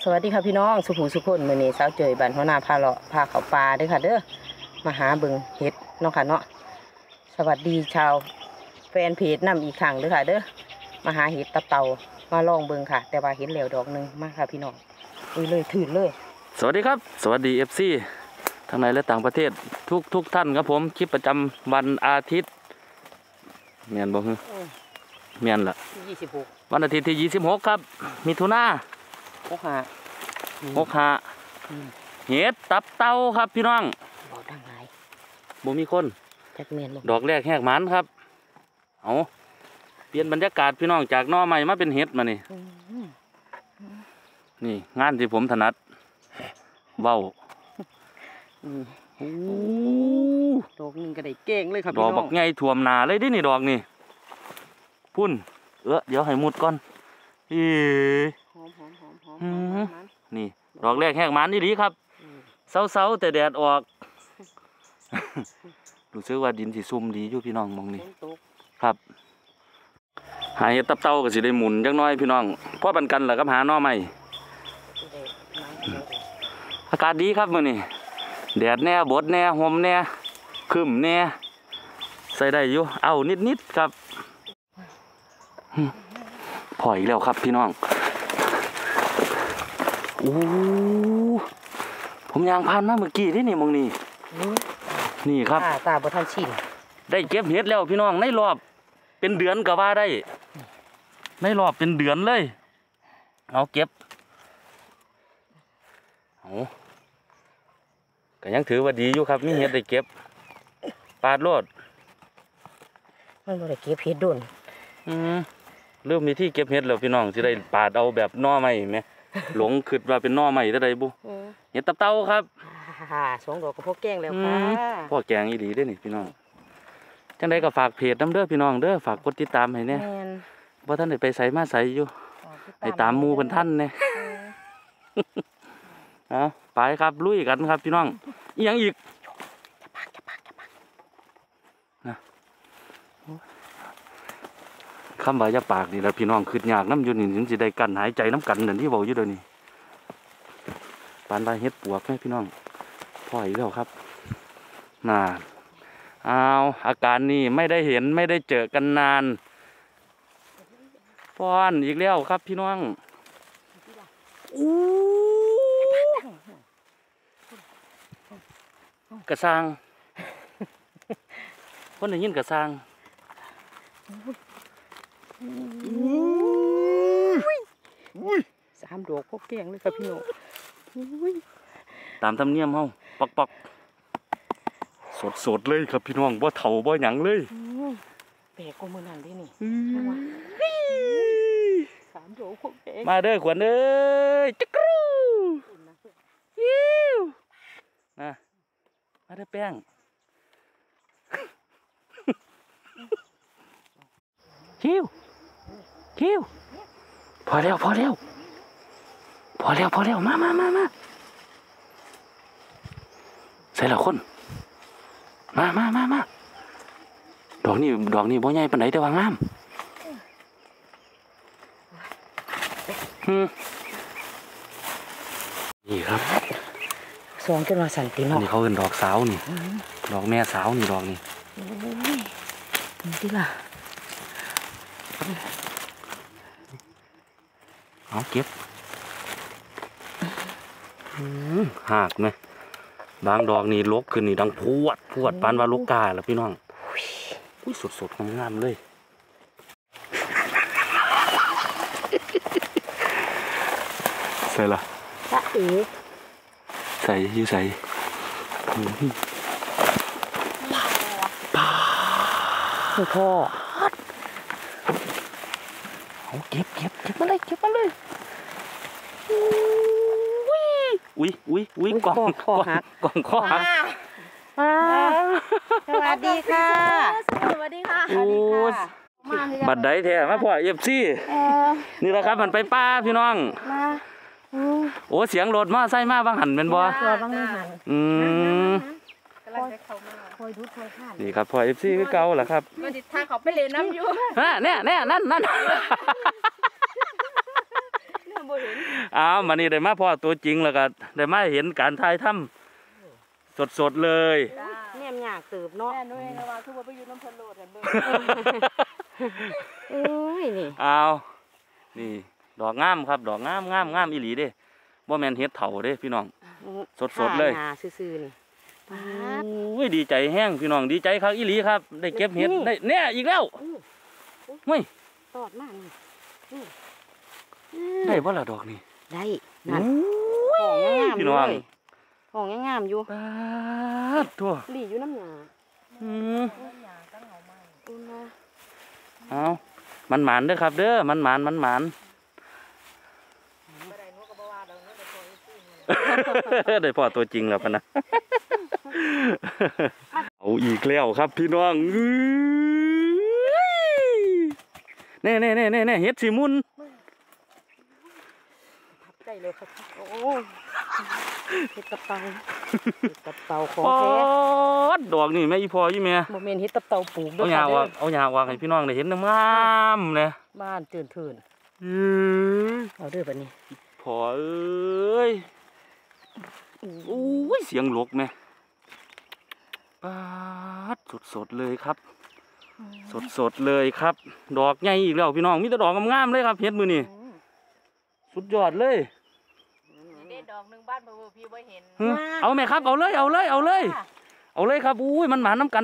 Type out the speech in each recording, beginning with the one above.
สวัสดีค่ะพี่น้องสุภูสุคนมื้อนี้สาวเจยบ้านหัวหน้าพาเลาะพาเขาปลาเด้อค่ะเด้อมาหาเบิ่งเห็ดเนาะค่ะเนาะสวัสดีชาวแฟนเพจนำอีกครั้งเด้อค่ะเด้อมาหาเห็ดตับเต่ามาลองเบิ่งค่ะแต่ว่าเห็นแล้วดอกนึงมาค่ะพี่น้องเลยถือเลยสวัสดีครับสวัสดี FC ทั้งในและต่างประเทศทุกท่านครับผมคลิปประจำวันอาทิตย์เมียนบอกเมียนล่ะ 26 วันอาทิตย์ที่26ครับมิถุนา65เห็ดตับเต่าครับพี่น้องบอกดังหลายบ่มีคนจักเมียนบ่ดอกแรกแหกมันครับเอาเปลี่ยนบรรยากาศพี่น้องจากหน่อไม้มาเป็นเห็ดมานี่งานที่ผมถนัดเว้าดอกนึงก็ได้เก่งเลยครับดอกบักใหญ่ท่วมหนาเลยดินี่ดอกนี่พุ่นเดี๋ยวให้มุดก่อนหอมนี่ดอกแรกแหกมันนี่ดีครับเศร้าแต่แดดออกรู้สึกว่าดินสีซุ่มดีอยู่พี่น้องมองนี่ครับหาเห็ดตับเต่าก็สิได้หมุนจังน้อยพี่น้องพ่อปันกันแหละครับหาหน่อใหม่อากาศดีครับมื้อนี้แดดแน่บดแน่หอมแน่คึมแน่ใส่ได้อยู่เอานิดครับพออีกแล้วครับพี่น้องโอ้ผมยางผ่านมาเมื่อกี้ที่นี่มองนี่ครับตาบ่ทันชินได้เก็บเห็ดแล้วพี่น้องในรอบเป็นเดือนก็ว่าได้ในรอบเป็นเดือนเลยเอาเก็บก็ยังถือว่าดีอยู่ครับมีเห็ดได้เก็บปาดโลดมันบ่ได้เก็บเห็ดโดนเริ่มมีที่เก็บเห็ดแล้วพี่น้องสิได้ปาดเอาแบบหน่อไม้ไหมหลงคิดว่าเป็นหน่อไม้ได้บุเห็ดตับเต่าครับ 2 ดอกก็พอแกงแล้วค่ะพ่อแกงอีหลีได้นี่พี่น้องจังไดก็ฝากเพจน้ำเด้อพี่น้องเด้อฝากกดติดตามให้เนี่ยเพราะท่านได้ไปใส่มาใส่อยู่ไอ้ตามมูเป็นท่านเนี่ยไปครับลุยกันครับพี่น้องอีกอย่างอีกนะคำว่าจะปากนี่แหละพี่น้องคืดยากน้ำอยู่นี่ถึงจะได้กันหายใจน้ำกันนั่นที่บอกอยู่เดี๋ยวนี้ปานใบเฮ็ดปวกไหมพี่น้องพ่ออีกแล้วครับน่าอาการนี่ไม่ได้เห็นไม่ได้เจอกันนานป้อนอีกแล้วครับพี่น้องกระซังคนได้ยินกระซัง 3 ดอกพอแกงเลยครับพี่น้องตามธรรมเนียมเฮาปอกสดเลยครับพี่น้องบ่เฒ่าบ่หยังเลยแปลกกว่ามื้อนั้นเด้นี่3 ดอกพอแกงมาเด้อขวัญเอ้ยจักรูยิ้วมาเด้อแป้งคิวพอแล้วมาใส่ละคนมาดอกนี้บ่ใหญ่ปานใดแต่ว่างามนี่ครับ 2ขึ้นมาสั่นติเนาะนี่เขาเป็นดอกสาวนี่ดอกแม่สาวนี่ดอกนี่นี่ติล่ะเอาเก็บหากไหมบางดอกนี่ลกขึ้นนี่ดังพวดปานว่าลูกกาแล้วพี่น้องอุ้ยสดงามเลยใส่ละใส่อยู่ใส่พ่อเอาเก็บมาเลยอุ้ยกล่องคอหักสวัสดีค่ะบัดใดแท้มาพ่อFCนี่แหละครับมันไปป้าพี่น้องโอ้เสียงรถมาใส่มาบางหันเป็นบ่นี่ครับพ่อ FC คือเก่าแหละครับถ้าเขาไปเล่นน้ำอยู่เนี่ยนั่นบบ่เห็นอ้าวมานี่ได้มาพ่อตัวจริงแล้วก็ได้มาเห็นการถ่ายทำสดๆเลยแนมยากเติบเนาะแม่นุ้ยระวังคือว่าไปอยู่น้ำพะโล้กันเบิ่งเอ้ยนี่อ้าวนี่ดอกงามครับดอกงามอีหลีเด้บ่แม่นเฮ็ดเฒ่าเด้พี่น้อง สดๆเลยหาซื่อๆนี่ปาดโอ้ยดีใจแห้งพี่น้องดีใจครับอีหลีครับ ได้เก็บเห็ดนี่ได้เนี่ยอีกแล้วเฮ้ยตอดมากนี่นี่ได้บ่ล่ะดอกนี่ได้นั่นโอ้ของยงามๆพี่อยู่น้องเลยของงามๆอยู่ปาดทั่วหลีอยู่น้ำหยาอืมหยาตั้งเหงาไหมอุ่นนะเอามันหมานเด้อครับเด้อมันหมานบ่ได้นุ้ก็บ่ว่าดอกนุ้ก็พอซื้อได้พ่อตัวจริงแล้วพะนะ เอาอีกแล้วครับพี่น้องแน่เฮ็ดสิมุนทับใจเลยครับโอ้เฮ็ดตับเต่าเฮ็ดตับเต่าของปอแท้ดดอกนี่แม่อีพ่ออีแม่บ่แม่นเฮ็ดตับเต่าปลูกเด้เอาอหญ้าค่ะวาเด้งอเอาหญ้าวางให้พี่น้องได้เห็นงามๆนะบ้านเถื่อนเอาเด้อบัดนี้พ่อเอ้ยโอ้ยเสียงหลกแม่ปาดสดๆเลยครับ สดๆเลยครับ ดอกใหญ่อีกแล้วพี่น้องมีแต่ดอกงามๆเลยครับเฮ็ดมื้อนี้สุดยอดเลยเด็ดดอกหนึงบ้านบ่พี่บ่เห็นหึเอาไหมครับเอาเลยครับอุ้ยมันหมานน้ำกัน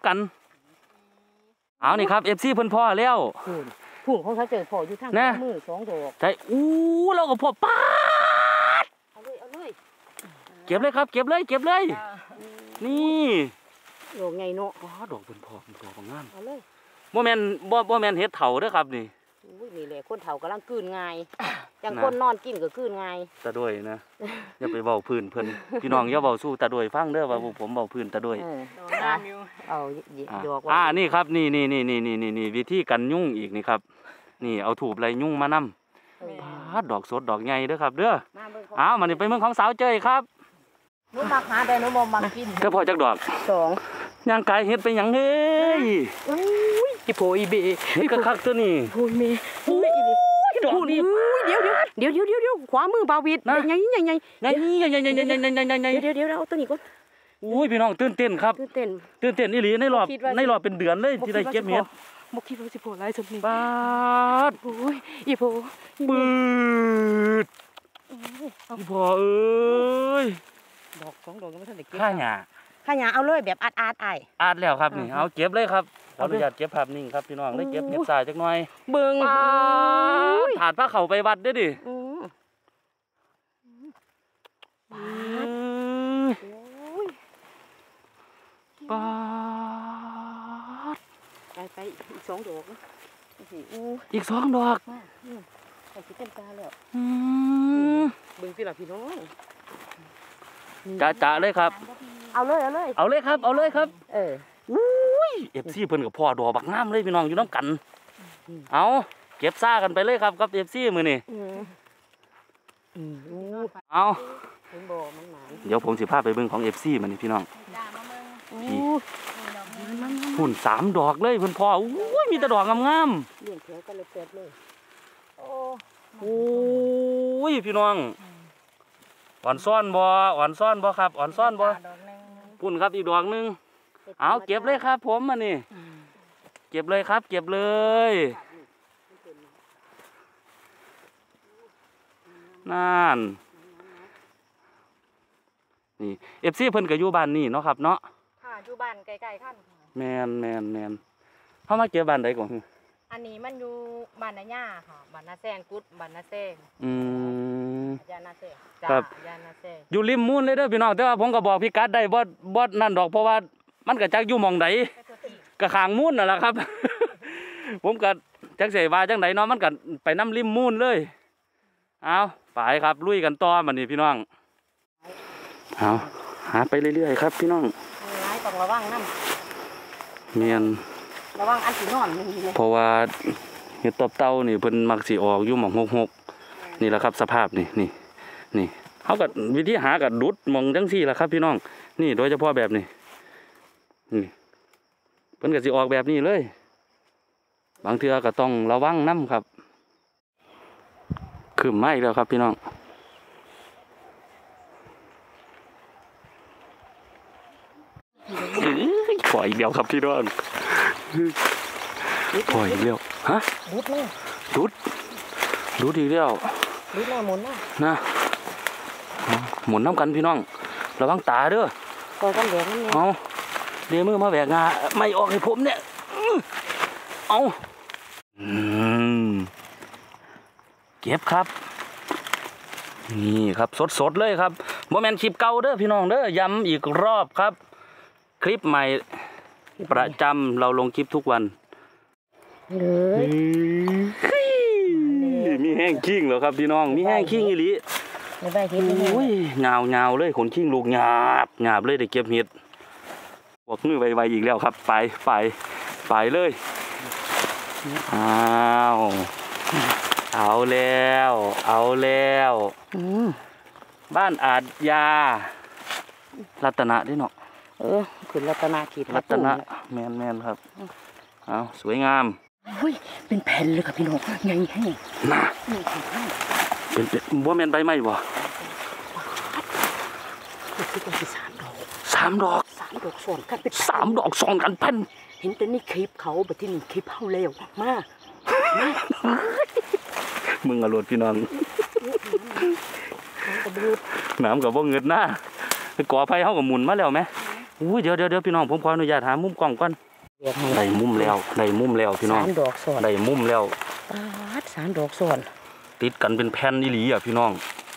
เอานี่ครับ FC เพิ่นพ่อแล้วผู้ของเขาเจอพ่ออยู่ทางแน่มือสองดอกใช่อู้เราก็พ่อป้าดเอาเลยเก็บเลยครับเก็บเลยนี่ดอกใหญ่เนาะว้าดอกเพิ่นพ่อเพิ่นพ่องามเอาเลยบ่แม่นเฮ็ดเฒ่าเด้อครับนี่อุ้ยนี่แหละคนเฒ่ากำลังกลืนง่ายอย่างนะคนนอนกินก็กลืนง่ายตาด้วยนะ อย่าไปเว้าพื้นเพิ่นพี่น้องอย่าเว้าสู้ตาด้วยฟังเด้อว่าผมเว้าพื้นตาด้วยเออดอกงามอยู่เอาอ่ะดอกนี่ครับนี่วิธีกันยุ่งอีกนี่ครับ นี่เอาถูบไรยุ่งมานำ ดอกสดดอกใหญ่เด้อครับเด้อมาเบิ่งของเอามันนี่ไปเมืองของสาวเจ้ยครับนุ้มักหาได้นุ้บ่มักกินเด้อพ่อจักดอกสองย่างกายเฮ็ดไปหยังเฮ้ยอุ้ยอีโผอีเบเฮ็ดคักๆตัวนี้พูนเมอุ้ยอีนี่ดอกนี้เดี๋ยวขวามือบาวิดนะใหญ่นี่ใหญ่เดี๋ยวเอาตัวนี้ก่อนอุ้ยพี่น้องตื่นเต้นครับตื่นเต้นตื่นเต้นอีหลีในรอบคิดว่าสิในรอบเป็นเดือนเลยที่ได้เก็บเฮ็ดบ่คิดว่าสิโผหลายสมนี้ปาดโอ้ยอีโผปืดพี่พ่อเอ้ยดอกสองดอกยังไม่ทันได้เก็บข้าหญ้าข้าหยาเอาเลยแบบอาดอ้ายอาดแล้วครับนี่อ่าฮะเอาเก็บเลยครับขอเอาอเลยนุญาตเก็บภาพนิ่งครับพี่น้องได้เก็บเฮ็ดทรายจักหน่อยเบิ่งปาดถาดพระเข้าไปวัดเด้อดิอืมอืมโอ้ยปาดไปอีกสองดอกนะอู้อีก2 ดอกไปสิเต็มตาแล้วอืมเบิ่งสิล่ะพี่น้องจะเลยครับเอาเลยเอาเลยครับเอออุ้ย FC เพิ่นกับพ่อดอกบักงามเลยพี่น้องอยู่น้ำกัน เอาเก็บซ่ากันไปเลยครับกับ FC มื้อนี้อู้เอาเห็นบ่มันหมานเดี๋ยวผมสิพาไปเบิ่งของ FC มื้อนี้พี่น้องจ้ามาเบิ่งพี่อู้นี่ดอกหนึงหุ่น3 ดอกเลยเพิ่นพ่ออุ้ยมีแต่ดอกงามเลี้ยงแถวกันเลยแปดเลยโอ้ๆโอ้ยพี่น้องอ่อนซ่อนบ่ครับอ่อนซ่อนบ่ดอกหนึงพุ่นครับอีกดอกหนึงเอาเก็บเลยครับผมมื้อนี้เก็บเลยครับ เก็บเลยนั่นนี่ FC เพิ่นก็อยู่บ้านนี่เนาะครับเนาะค่ะอยู่บ้านใกล้ๆคันแมนเฮามาเก็บบ้านใดก่อนอันนี้มันอยู่บ้านนาย่าค่ะบ้านนาแซงกุดบ้านนาแซงอืมยานาแซงจ้าครับยานาแซงอยู่ริมมูลเลยเด้อพี่น้องแต่ว่าผมก็บอกพี่กัดได้บ่นั่นดอกเพราะว่ามันก็จักอยู่หม่องใดไปตัวที่ก็ข้างมูลนั่นแหละครับ ผมก็จักสิว่าจังไดเนาะมันก็ไปนํริมมูลเลยเอาไปครับลุยกันต่อบัดนี้พี่น้องเอาหาไปเรื่อยๆครับพี่น้องมีร้ายต้องระวังน้แม่นำระวังอันสีนอนนี่เลยเพราะว่าเห็ดตบเต้านี่เพิ่นมักสิออกอยู่หม่องหกๆนี่แหละครับสภาพนี่เฮาก็วิธีหาก็ดุดหม่องจังซี่ล่ะครับพี่น้องนี่โดยเฉพาะแบบนี้นี่เพิ่นก็สิออกแบบนี้เลย บางเทื่อก็ต้องระวังนำครับขึ้นมาอีกแล้วครับพี่น้องปล่อยอีกแล้วครับพี่น้องปล่อยอีกแล้วฮะรุดเลยรุดอีกแล้วรุดหน้าหมุนหน้านะหมุนน้ำกันพี่น้องระวังตาเด้อคอยกันแหลกนั่นเองเอาเดี๋ยวมือมาแหวกงาไม่ออกให้ผมเนี่ยเอาเก็บครับนี่ครับสดเลยครับโมเมนต์คลิปเก่าเด้อพี่น้องเด้อย้ำอีกรอบครับคลิปใหม่ประจำเราลงคลิปทุกวันเลยมีแห้งขิงเหรอครับพี่น้องมีแห้งขิงอีหลีในใบเห็ดนี่โอ้ยเงาเลยขนขิงลูกหยาบเลยได้เก็บเห็ดปวกมือไวๆอีกแล้วครับไปเลยอ้าวเอาแล้วบ้านอาจยารัตนะด้วยเนาะขึ้นรัตนาขีดรัตนะแมนครับเอาสวยงามอุ้ยเป็นแผ่นเลยครับพี่น้องใหญ่แห้งน่ะเป็นบ่แมนใบไม้บ่คือตัวที่สามดอก 3 ดอกซ้อนกันเป็น 3 ดอกซ้อนกันแผ่นเห็นแต่นี่คลิปเขาแบบที่นี่คลิปเฮาแล้วมามึงอรวดพี่น้องน้ำกับบ่เงิดหน้าก่อไฟเฮากับหมุนมาแล้วไหมอุ้ยเดี๋ยวพี่น้องผมขออนุญาตหามุมกล้องก่อนได้มุมแล้วพี่น้อง 3 ดอกซ้อนได้มุมแล้ว 3 ดอกซ้อนติดกันเป็นแผ่นอีหลีอ่ะพี่น้อง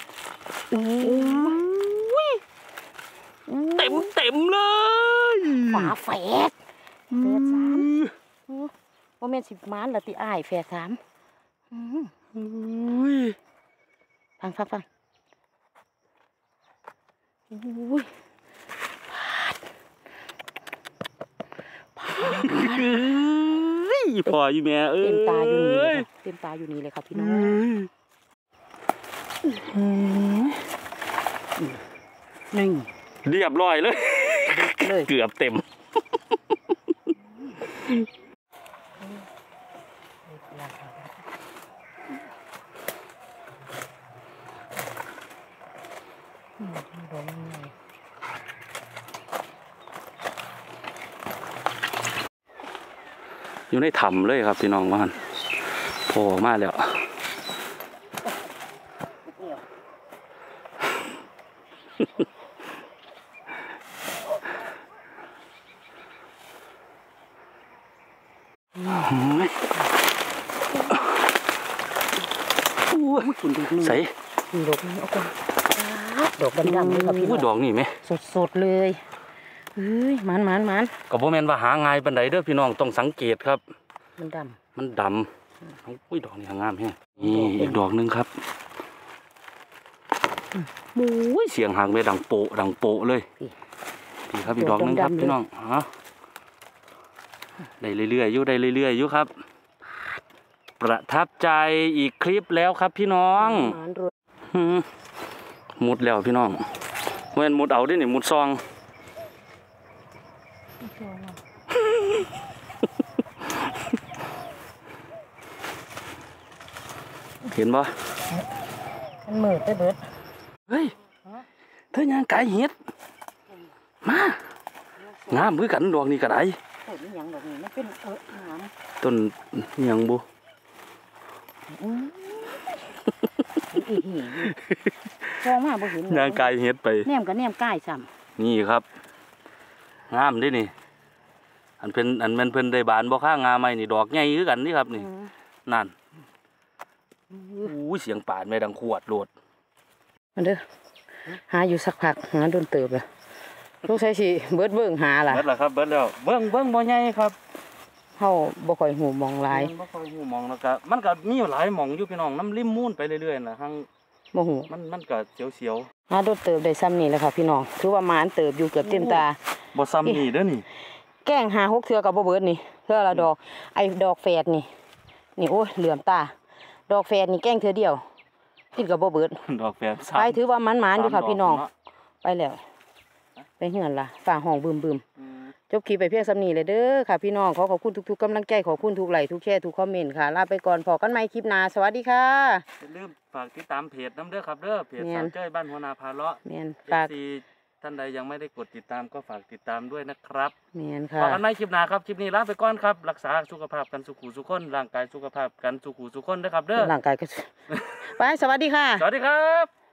เต็มเลยฝาแฝด3ว่าแม่นสิมานละติอ้ายแฝด3ฟังอุ้ยพออยู่แม่เต็มตาอยู่นี่เลยครับพี่น้องนี่เรียบร้อยเลยเกือบเต็มอยู่ในถ้ำเลยครับพี่น้องว่าโผล่มาแล้วใส่ดอกนี้เอาก่อนดอกดำๆเลยครับพี่น้องดอกนี่ไหมสดเลยมันก็บ่แม่นว่าหาง่ายปานใดเด้อพี่น้องต้องสังเกตครับมันดำอุ้ยดอกนี่งามแฮะนี่อีกดอกนึงครับโอ้ยเสียงหางไปดังโปะเลยนี่ครับอีกดอกนึงครับพี่น้องได้เรื่อยๆอยู่ครับประทับใจอีกคลิปแล้วครับพี่น้องมุดแล้วพี่น้องเว้นมุดเอาดินี่มุดซองเห็นบ่มันมืดไปเบิดเฮ้ยเธอยังไก่เห็ดมางามคือกันดอกนี่ก็ได้ต้นยังดอกนี้มันเป็นงามต้นยังบุฟองมาบ่เห็นนางไก่เห็ดไปแนมกับแนมไก่ซ้ำนี่ครับงามดินี่อันมันเพิ่นได้บานบ่ข้างงาใหม่นี่ดอกใหญ่คือกันนี่ครับนี่นั่นเสียงป่านแม่ดังขวดโลดมันเด้อหาอยู่สักพักหาโดนเติบเลยลูกใช้สิเบิดหาล่ะเบิดแล้วครับเบิดแล้วเบิ่งบ่ใหญ่ครับเฮาบ่ค่อยหูมองหลายบ่ค่อยหูมองแล้วก็มันก็มีหลายหม่องอยู่พี่น้องน้ำริมมูนไปเรื่อยๆน่ะทั้งบ่หูมันก็เสียวหาโดนเติบได้ซ้ำนี่แหละค่ะพี่น้องถือว่าหมานเติบอยู่เกือบเต็มตาบ่ซ้ำนี่เด้อนี่แกงหา6เทื่อก็บ่เบิดนี่เทื่อละดอกไอ้ดอกแฝดนี่โอ้ยเหลื่อมตาดอกแฝดนี่แกงเทื่อเดียวกินก็บ่เบิดดอกแฝดไปถือว่าหมานอยู่ค่ะพี่น้องไปแล้วไปเฮือนล่ะฝ่าห้องบึมจบคลิปไปเพียงสำนีเลยเด้อค่ะพี่น้องขอบคุณทุกๆกำลังใจขอบคุณทุกไลค์ทุกแชร์ทุกคอมเมนต์ค่ะลาไปก่อนพอกันใหม่คลิปหน้าสวัสดีค่ะอย่าลืมฝากติดตามเพจน้ำเด้อครับเด้อเพจแม่นสาวจ้อยบ้านหัวนาพาเลาะแม่นเอฝากซีท่านใดยังไม่ได้กดติดตามก็ฝากติดตามด้วยนะครับแม่นพค่ะอกันใหม่คลิปหน้าครับคลิปนี้ลาไปก่อนครับรักษาสุขภาพกันสุขุสุขคนร่างกายสุขภาพกันสุขุสุขคนนะครับเด้อร่างกายก็ ไปสวัสดีค่ะสวัสดีครับ